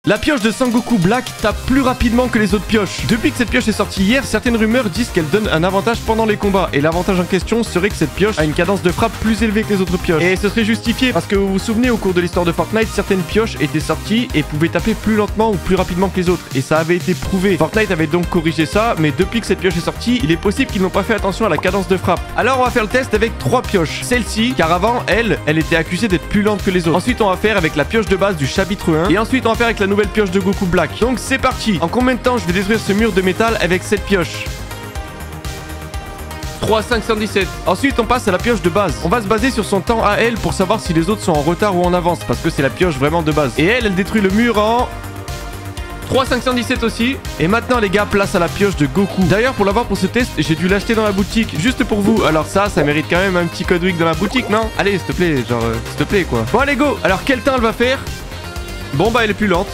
La pioche de Sangoku Black tape plus rapidement que les autres pioches. Depuis que cette pioche est sortie hier, certaines rumeurs disent qu'elle donne un avantage pendant les combats. Et l'avantage en question serait que cette pioche a une cadence de frappe plus élevée que les autres pioches. Et ce serait justifié parce que vous vous souvenez, au cours de l'histoire de Fortnite, certaines pioches étaient sorties et pouvaient taper plus lentement ou plus rapidement que les autres. Et ça avait été prouvé. Fortnite avait donc corrigé ça, mais depuis que cette pioche est sortie, il est possible qu'ils n'ont pas fait attention à la cadence de frappe. Alors on va faire le test avec 3 pioches. Celle-ci, car avant, elle était accusée d'être plus lente que les autres. Ensuite, on va faire avec la pioche de base du chapitre 1. Et ensuite, on va faire avec la nouvelle pioche de Goku Black. Donc c'est parti. En combien de temps je vais détruire ce mur de métal avec cette pioche? 3,517. Ensuite, on passe à la pioche de base. On va se baser sur son temps à elle pour savoir si les autres sont en retard ou en avance, parce que c'est la pioche vraiment de base. Et elle détruit le mur en 3,517 aussi. Et maintenant les gars, place à la pioche de Goku. D'ailleurs, pour l'avoir pour ce test, j'ai dû l'acheter dans la boutique, juste pour vous. Alors ça mérite quand même un petit code week dans la boutique, non? Allez, s'il te plaît, genre, s'il te plaît quoi. Bon allez, go. Alors quel temps elle va faire? Bon bah elle est plus lente.